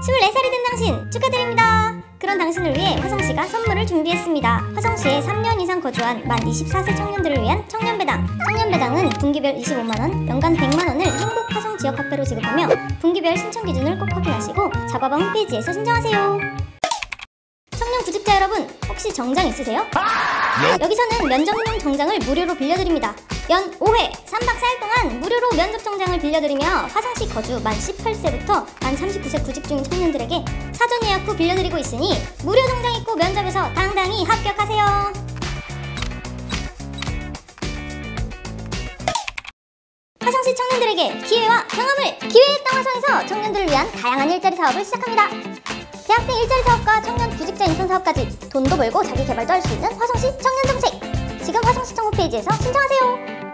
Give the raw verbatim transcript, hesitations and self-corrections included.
스물네 살이 된 당신 축하드립니다. 그런 당신을 위해 화성시가 선물을 준비했습니다. 화성시에 삼 년 이상 거주한 만 이십사 세 청년들을 위한 청년배당. 청년배당은 분기별 이십오만 원, 연간 백만 원을 행복 화성 지역 화폐로 지급하며 분기별 신청 기준을 꼭 확인하시고 잡아방 홈페이지에서 신청하세요. 청년 구직자 여러분, 혹시 정장 있으세요? 여기서는 면접용 정장을 무료로 빌려드립니다. 연 오 회 삼 박 사 일 동안 무료로 면접 정장을 빌려드리며 화성시 거주 만 십팔 세부터 만 삼십구 세 구직 중인 청년들에게 사전 예약 후 빌려드리고 있으니 무료 정장 입고 면접에서 당당히 합격하세요. 화성시 청년들에게 기회와 경험을! 기회의 땅 화성에서 청년들을 위한 다양한 일자리 사업을 시작합니다. 대학생 일자리 사업과 청년 구직자 인턴 사업까지 돈도 벌고 자기 개발도 할 수 있는 화성시 청년 정책! 지금 화성시청 홈페이지에서 신청하세요.